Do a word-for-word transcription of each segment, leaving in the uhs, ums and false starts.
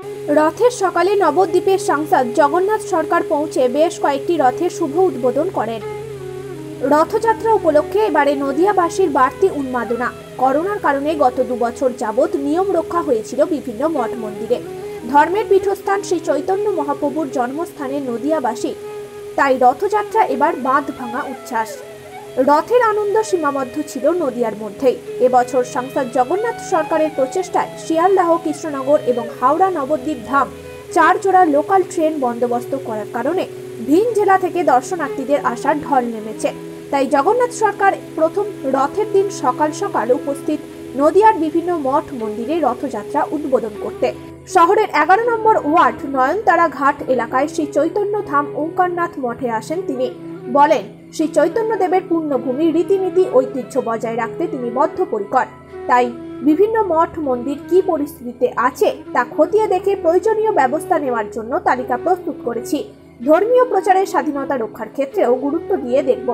রথের সকালে নবদ্বীপের সাংসদ জগন্নাথ সরকার পৌঁছে বেশ কয়েকটি রথের শুভ উদ্বোধন করেন। রথযাত্রা উপলক্ষে এবারে নদিয়াবাসীর বাড়তি উন্মাদনা। করোনার কারণে গত দু বছর যাবৎ নিয়ম রক্ষা হয়েছিল বিভিন্ন মঠ মন্দিরে। ধর্মের পীঠস্থান শ্রী চৈতন্য মহাপ্রভুর জন্মস্থানে নদিয়াবাসী, তাই রথযাত্রা এবার বাঁধ ভাঙা উচ্ছ্বাস। রথের আনন্দ সীমাবদ্ধ ছিল নদিয়ার মধ্যেই। এবছর সাংসদ জগন্নাথ সরকারের প্রচেষ্টায় শিয়ালদাহ, কৃষ্ণনগর এবং হাওড়া নবদ্বীপ ধাম চার জোড়া লোকাল ট্রেন বন্দোবস্ত করার কারণে ভিন জেলা থেকে দর্শনার্থীদের আসার ঢল নেমেছে। তাই জগন্নাথ সরকার প্রথম রথের দিন সকাল সকাল উপস্থিত নদিয়ার বিভিন্ন মঠ মন্দিরে রথযাত্রা উদ্বোধন করতে। শহরের এগারো নম্বর ওয়ার্ড নয়নতারা ঘাট এলাকায় শ্রী চৈতন্য ধাম ওঙ্কারনাথ মঠে আসেন তিনি। বলেন, শ্রী চৈতন্য দেবের পুণ্যভূমি রীতিনীতি ঐতিহ্য বজায় রাখতে তিনি বদ্ধপরিকর। তাই বিভিন্ন মঠ মন্দির কি পরিস্থিতিতে আছে তা খতিয়ে দেখে প্রয়োজনীয় ব্যবস্থা নেওয়ার জন্য তালিকা প্রস্তুত করেছি। ধর্মীয় প্রচারের স্বাধীনতা রক্ষার ক্ষেত্রেও গুরুত্ব দিয়ে দেখব।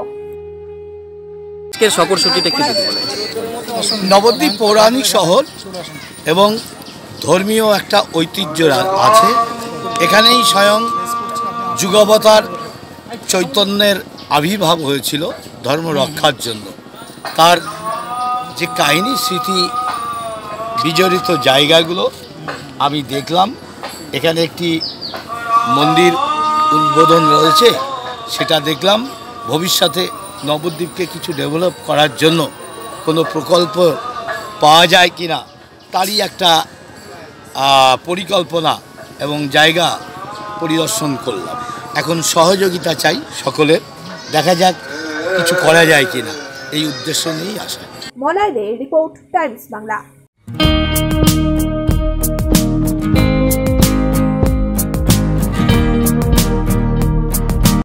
নবদ্বীপ পৌরাণিক শহর এবং ধর্মীয় একটা ঐতিহ্য আছে। এখানেই স্বয়ং যুগাবতার চৈতন্যের আবির্ভাব হয়েছিল ধর্ম রক্ষার জন্য। তার যে কাহিনী স্মৃতি বিজড়িত জায়গাগুলো আমি দেখলাম। এখানে একটি মন্দির উদ্বোধন রয়েছে, সেটা দেখলাম। ভবিষ্যতে নবদ্বীপকে কিছু ডেভেলপ করার জন্য কোনো প্রকল্প পাওয়া যায় কি না তারই একটা পরিকল্পনা এবং জায়গা পরিদর্শন করলাম। এখন সহযোগিতা চাই সকলের, দেখা যাক কিছু করা যায় কিনা, এই উদ্দেশ্য নিয়েই আসা। মলাইদের রিপোর্ট, টাইমস বাংলা।